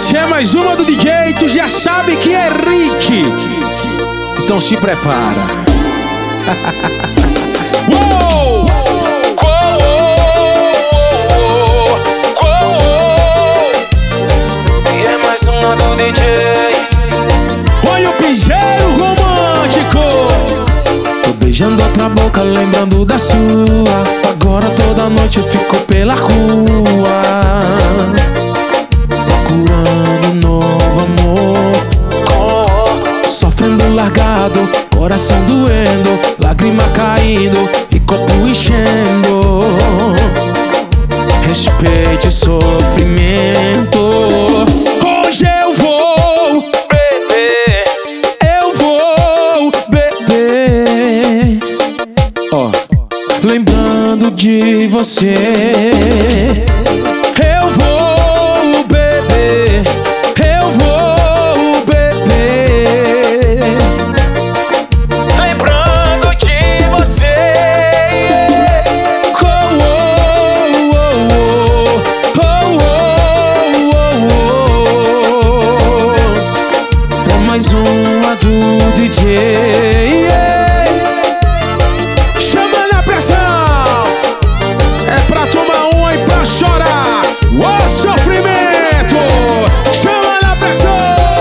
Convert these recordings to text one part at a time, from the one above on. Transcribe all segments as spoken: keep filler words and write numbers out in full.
Essa é mais uma do D J, tu já sabe que é Rick. Então se prepara. Uou! E é mais uma do D J. Olha o piseiro romântico. Tô beijando outra boca, lembrando da sua. Agora toda noite eu fico pela rua, procurando um novo amor. Sofrendo largado, coração doendo, lágrima caindo e copo enchendo. Respeite o sofrimento. Hoje eu vou beber, eu vou beber, ó, lembrando de você. eu vou beber, eu vou beber, Lembrando de você. oh, oh, oh, oh, oh, oh. É mais uma do D J. Chama na pressão, é pra tomar uma e pra chorar. O sofrimento, chama na pressão.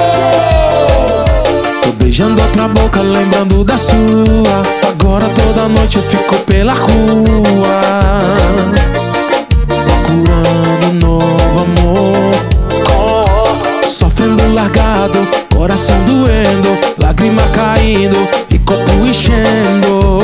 Tô beijando outra boca, lembrando da sua. Agora toda noite eu fico pela rua, procurando um novo amor. Sofrendo largado, coração doendo, lágrima caindo e copo enchendo.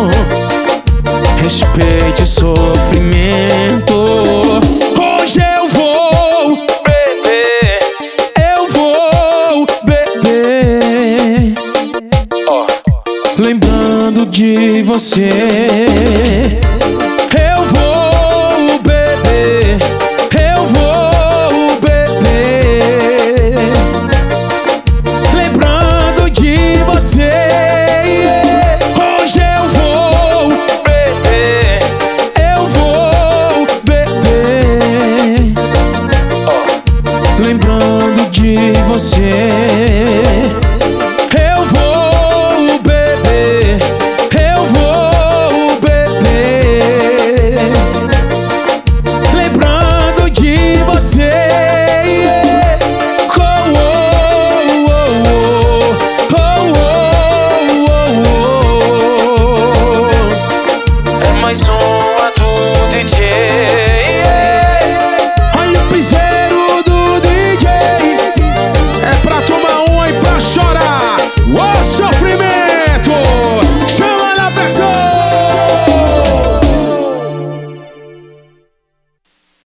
Respeite o sofrimento. Hoje eu vou Beber, eu vou beber, ó, lembrando de você.